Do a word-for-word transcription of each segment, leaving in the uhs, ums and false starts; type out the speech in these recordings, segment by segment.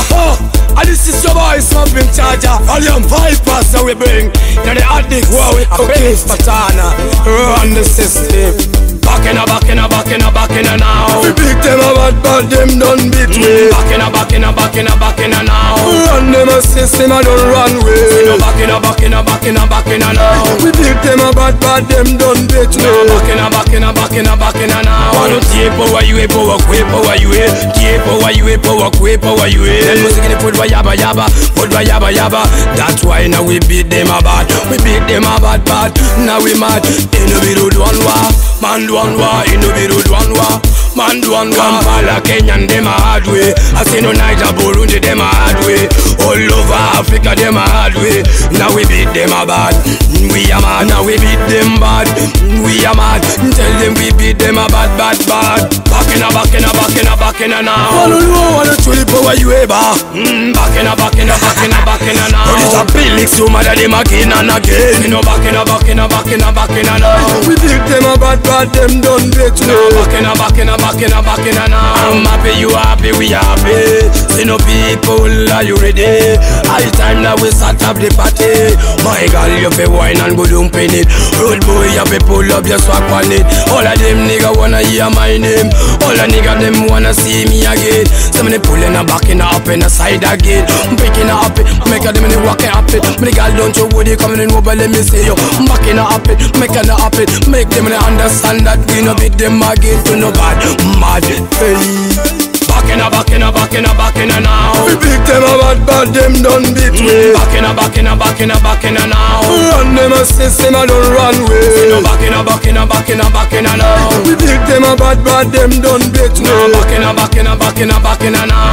Oh, and this is your boy Smoking Charger. Volume five pass that we bring. Now the addicts, wow, we okay, Patana. Run the system. Back in a back in a back in a back in a now. We pick them up bad bad them done between. Back in a back in a back in a back in a now. Run them a system and don't run way. No back in a back in a back in a back in a now. We pick them up bad bad them done between. Back in a back in a back in a back in a now. Wanna tape power you a power quick power you a tape power you a power quick power you a. Then music in the put wa yaba yaba put wa yaba yaba. That's why now we beat them a bad. We beat them a bad bad. Now we mad. In the middle one war. Man do one war, in the middle one war. Man do one war. Kampala, Kenya, them a hard way. I say no Niger, Burundi, them a hard way. All over Africa, them a hard way. Now we beat them a bad. We are mad. Now we beat them bad. We are mad. Tell them we beat them a bad, bad, bad. Back in a, back in a, back in a, back in a now. Wanna know, wanna truly power you ever. Mm, back in a, back in a, back in a, back in a now. But it's a big lick, so mad at them again and again. You know, back in a, back in a, back in a, back in a now. We beat them a bad, bad, them done bet you. Back in a, back in a, back in a, back in a now. I'm happy, you happy, we happy. See no people, are you ready? High time now we start up the party. My girl, you fi wine and go down pin it. Road boy, you fi pull up your swag on it. All of them nigga wanna hear my name. All the nigga them wanna see me again. Some of them pulling a back in a up in a side again. Breaking a up it, make a them in the walk it up it. Me girl don't you would they coming in over, let me see you. Back in a up it, make a up it. Make them understand that we no beat them again to no bad, mad, hey. Back in a, back in a, back in a, back in a now. We beat them a bad, bad, them done beat way. Back in a, back in a, back in a, back in a now. Run them a system and don't run way. No back in a, back in a, back in a, back in a now. We beat them a bad, bad, them done beat way. Back in a, back in a, back in a, back in a now.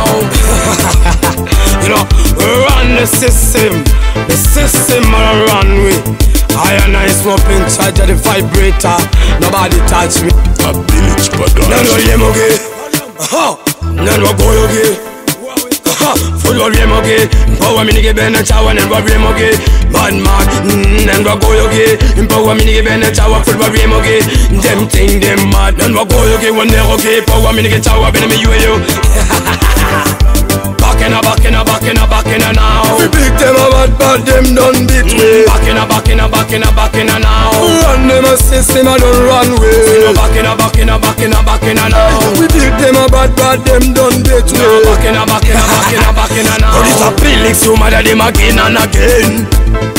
You know, run the system. The system a run way. I and I Smoking Charger, the vibrator. Nobody touch me. A village production. None of them okay. Ha! None of go okay. Ha! Full of them okay. Power me nigga ben a chow and go them okay. Bad man, none of go okay. Power me nigga ben a chow full of them okay. Them thing them mad. None of go okay when they okay. Power me nigga chow ben me you you. Back in a, back in a, back in a, back in a now. We beat them a bad, bad, them done beat way. Back in a, back in a, back in a, back in a now. Run them a system and don't run way. No back in a, back in a, back in a, back in a now. We beat them a bad, bad, them done beat way. Back in a, back in a, back in a, back in a now. But it's a big lick, so mad at them again and again.